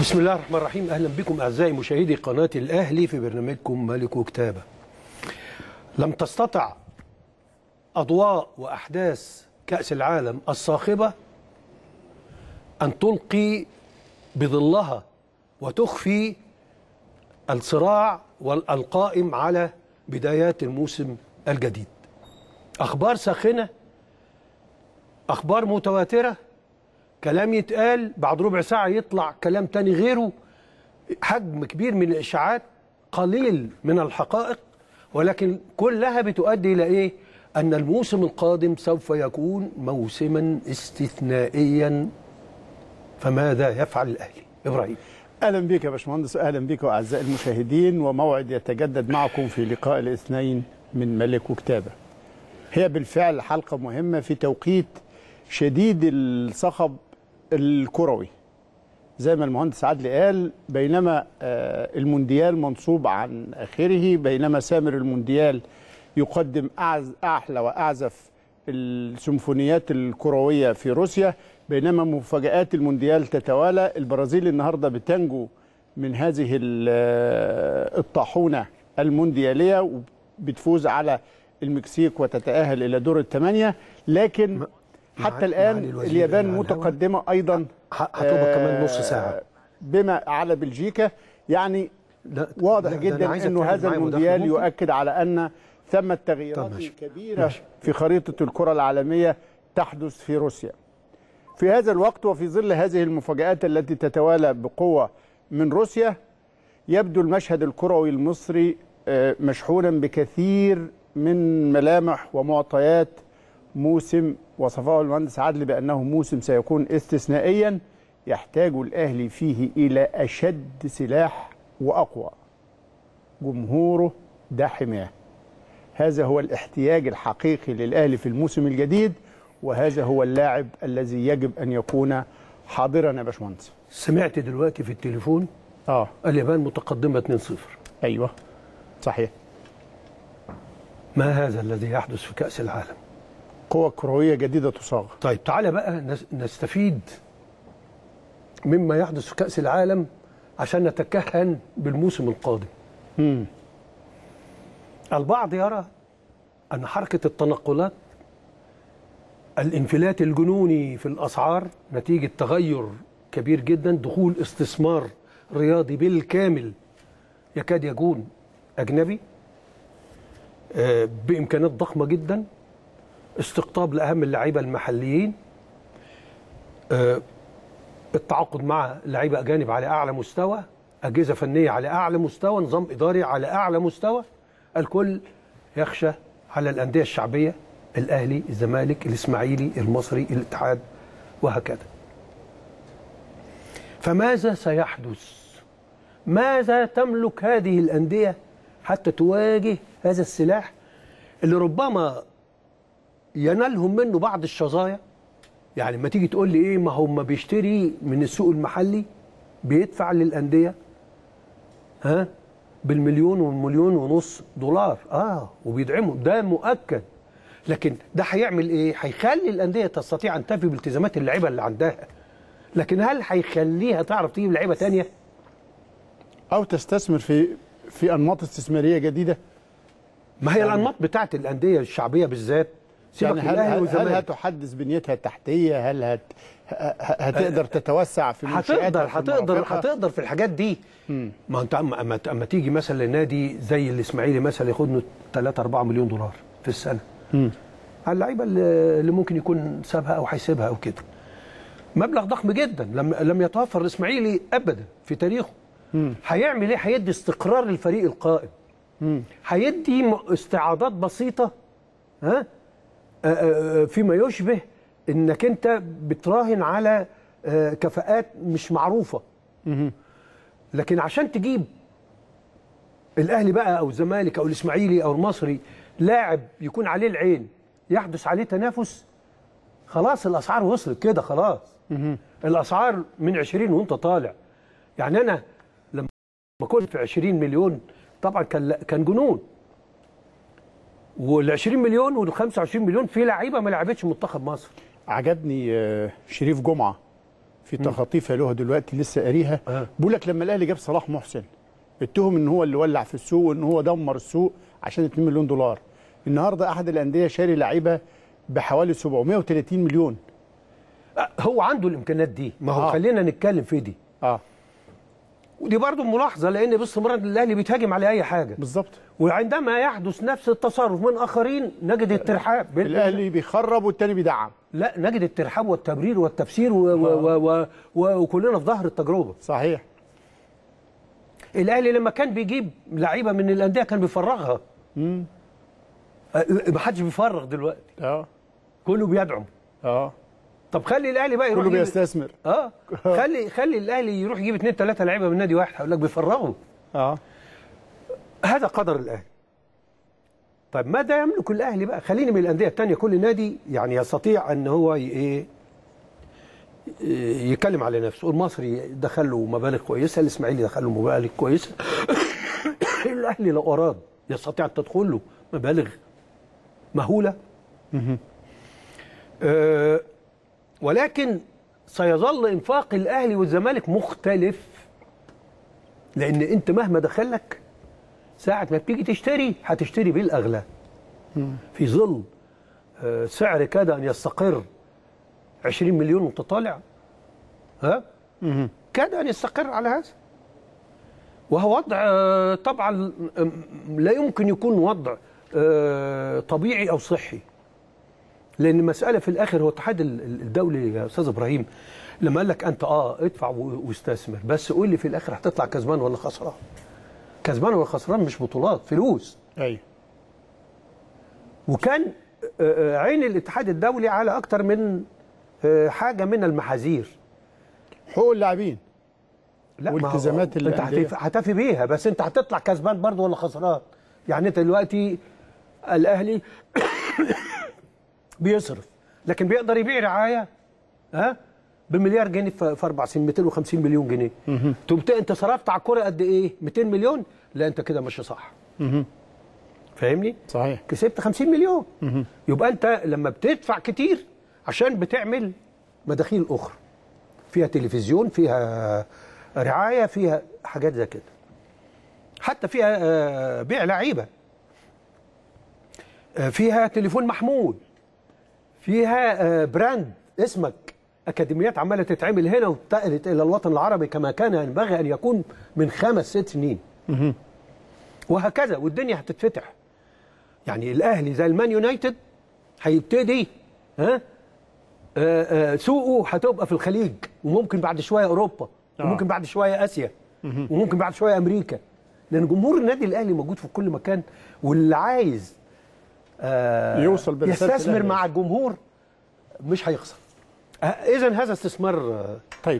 بسم الله الرحمن الرحيم. أهلا بكم أعزائي مشاهدي قناة الأهلي في برنامجكم ملك وكتابة. لم تستطع أضواء وأحداث كأس العالم الصاخبة أن تلقي بظلها وتخفي الصراع القائم على بدايات الموسم الجديد. أخبار ساخنة، أخبار متواترة، كلام يتقال بعد ربع ساعة يطلع كلام تاني غيره، حجم كبير من الإشاعات، قليل من الحقائق، ولكن كلها بتؤدي إلى إيه؟ أن الموسم القادم سوف يكون موسما استثنائيا. فماذا يفعل الأهلي؟ إبراهيم. أهلا بك يا باشمهندس، أهلا بك أعزائي المشاهدين، وموعد يتجدد معكم في لقاء الاثنين من ملك وكتابة. هي بالفعل حلقة مهمة في توقيت شديد الصخب الكروي. زي ما المهندس عدلي قال، بينما المونديال منصوب عن آخره، بينما سامر المونديال يقدم أحلى وأعزف السيمفونيات الكروية في روسيا، بينما مفاجآت المونديال تتوالى. البرازيل النهاردة بتنجو من هذه الطاحونة المونديالية وبتفوز على المكسيك وتتأهل إلى دور الثمانية، لكن حتى الآن اليابان متقدمة أيضا. هطلبك كمان نص ساعة بما على بلجيكا. يعني واضح جدا أنه هذا المونديال يؤكد على أن ثمة تغييرات كبيرة في خريطة الكرة العالمية تحدث في روسيا. في هذا الوقت وفي ظل هذه المفاجآت التي تتوالى بقوة من روسيا، يبدو المشهد الكروي المصري مشحونا بكثير من ملامح ومعطيات موسم وصفه المهندس عدلي بأنه موسم سيكون استثنائيا يحتاج الأهلي فيه إلى أشد سلاح وأقوى. جمهوره ده حماه. هذا هو الاحتياج الحقيقي للأهلي في الموسم الجديد، وهذا هو اللاعب الذي يجب أن يكون حاضرا يا باشمهندس. سمعت دلوقتي في التليفون اليابان متقدمة 2-0. أيوه صحيح. ما هذا الذي يحدث في كأس العالم؟ قوة كروية جديدة تصاغ. طيب تعالى بقى نستفيد مما يحدث في كأس العالم عشان نتكهن بالموسم القادم. البعض يرى أن حركة التنقلات، الانفلات الجنوني في الأسعار نتيجة تغير كبير جدا، دخول استثمار رياضي بالكامل يكاد يكون أجنبي بإمكانات ضخمة جدا، استقطاب لأهم اللعيبة المحليين، التعاقد مع لعيبة أجانب على أعلى مستوى، أجهزة فنية على أعلى مستوى، نظام إداري على أعلى مستوى. الكل يخشى على الأندية الشعبية، الأهلي، الزمالك، الإسماعيلي، المصري، الاتحاد، وهكذا. فماذا سيحدث؟ ماذا تملك هذه الأندية حتى تواجه هذا السلاح اللي ربما ينالهم منه بعض الشظايا؟ يعني ما تيجي تقول لي ايه، ما هم بيشتري من السوق المحلي، بيدفع للأندية بالمليون والمليون ونص دولار وبيدعموا، ده مؤكد. لكن ده هيعمل ايه؟ هيخلي الأندية تستطيع ان تفي بالتزامات اللعيبه اللي عندها، لكن هل هيخليها تعرف تجيب لعيبه ثانيه او تستثمر في انماط استثماريه جديده؟ ما هي الانماط بتاعت الأندية الشعبيه بالذات. يعني هل هتحدث بنيتها التحتيه؟ هل هتقدر تتوسع في منشآت؟ هتقدر في الحاجات دي. ما انت اما تيجي مثلا لنادي زي الاسماعيلي مثلا ياخد له 3-4 مليون دولار في السنه على اللعيبه اللي ممكن يكون سابها او هيسيبها او كده، مبلغ ضخم جدا لم يتوفر الاسماعيلي ابدا في تاريخه. هيعمل ايه؟ هيدي استقرار للفريق القائم، هيدي استعاضات بسيطه فيما يشبه انك انت بتراهن على كفاءات مش معروفه. لكن عشان تجيب الاهلي بقى او الزمالك او الاسماعيلي او المصري لاعب يكون عليه العين يحدث عليه تنافس، خلاص الاسعار وصلت كده، خلاص الاسعار من 20 وانت طالع. يعني انا لما كنت في 20 مليون طبعا كان جنون، وال 20 مليون وال 25 مليون في لعيبه ما لعبتش منتخب مصر. عجبني شريف جمعه في تخاطيف له دلوقتي لسه قاريها، بيقول لك لما الاهلي جاب صلاح محسن اتهم ان هو اللي ولع في السوق وان هو دمر السوق عشان 2 مليون دولار. النهارده احد الانديه شاري لعيبه بحوالي 730 مليون. هو عنده الامكانيات دي، ما هو خلينا نتكلم في دي. ودي برضه ملاحظه، لان باستمرار الاهلي بيتهاجم على اي حاجه. بالظبط. وعندما يحدث نفس التصرف من اخرين نجد الترحاب. الاهلي بيخرب والتاني بيدعم. لا، نجد الترحاب والتبرير والتفسير وكلنا في ظهر التجربه. صحيح. الاهلي لما كان بيجيب لعيبه من الانديه كان بيفرغها. ما حدش بيفرغ دلوقتي. كله بيدعم. طب خلي الاهلي بقى يروح كله بيستثمر. خلي الاهلي يروح يجيب 2 3 لعيبه من نادي واحد، هقول لك بيفرغوا. هذا قدر الاهلي. طيب ماذا يملك الاهلي بقى؟ خليني من الانديه الثانيه، كل نادي يعني يستطيع ان هو يتكلم على نفسه. المصري دخل له مبالغ كويسه، الاسماعيلي دخل له مبالغ كويسه. الاهلي لو اراد يستطيع ان تدخل له مبالغ مهوله. ولكن سيظل انفاق الاهلي والزمالك مختلف، لان انت مهما دخلك ساعه ما بتيجي تشتري هتشتري بالاغلى في ظل سعر كاد ان يستقر 20 مليون وانت طالع. كاد ان يستقر على هذا، وهو وضع طبعا لا يمكن يكون وضع طبيعي او صحي، لان المساله في الاخر هو الاتحاد الدولي يا استاذ ابراهيم لما قال لك انت ادفع واستثمر، بس قول لي في الاخر هتطلع كسبان ولا خسران؟ كسبان ولا خسران مش بطولات، فلوس. ايوه. وكان عين الاتحاد الدولي على اكتر من حاجه من المحاذير. حقوق اللاعبين. لا، والتزامات انت هتفي بيها، بس انت هتطلع كسبان برضه ولا خسران؟ يعني انت دلوقتي الاهلي بيصرف، لكن بيقدر يبيع رعايه بمليار جنيه في 4 سنين، 250 مليون جنيه. انت صرفت على الكوره قد ايه؟ 200 مليون؟ لا، انت كده ماشي صح. فاهمني؟ صحيح. كسبت 50 مليون. يبقى انت لما بتدفع كتير عشان بتعمل مداخيل اخرى فيها تلفزيون، فيها رعايه، فيها حاجات زي كده، حتى فيها بيع لعيبه، فيها تليفون محمول، فيها براند اسمك، اكاديميات عماله تتعمل هنا واتنقلت الى الوطن العربي كما كان ينبغي ان يكون من 5 6 سنين. وهكذا، والدنيا هتتفتح. يعني الاهلي زي المان يونايتد هيبتدي سوقه هتبقى في الخليج، وممكن بعد شويه اوروبا، وممكن بعد شويه اسيا، وممكن بعد شويه امريكا، لان جمهور النادي الاهلي موجود في كل مكان، واللي عايز يوصل يستثمر مع الجمهور مش هيخسر. اذا هذا استثمار. طيب.